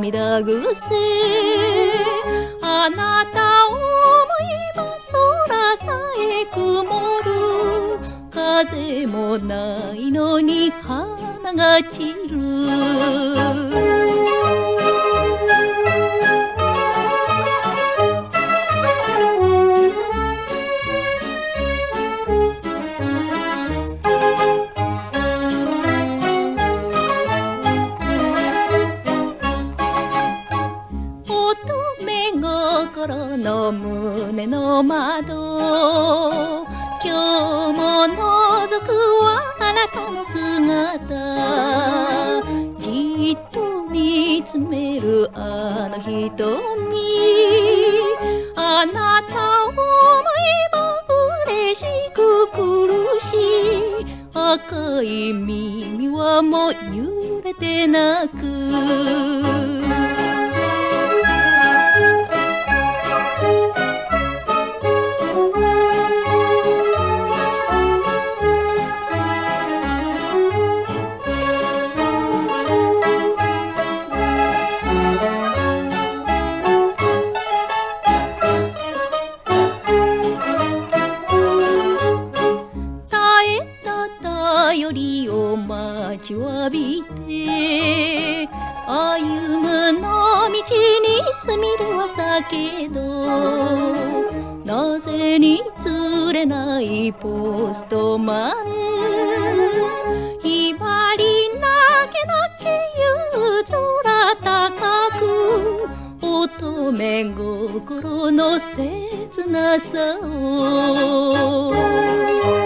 涙ぐせあなたを思えば空さえ曇る風もないのに花が散る心の胸の窓今日も覗くはあなたの姿じっと見つめるあの瞳あなたを思えば嬉しく苦しい赤い耳はもう揺れて泣く頼りを待ちわびて歩むの道にすみれは避けどなぜに釣れないポストマンひばりなけなけ夕空高く乙女心の切なさを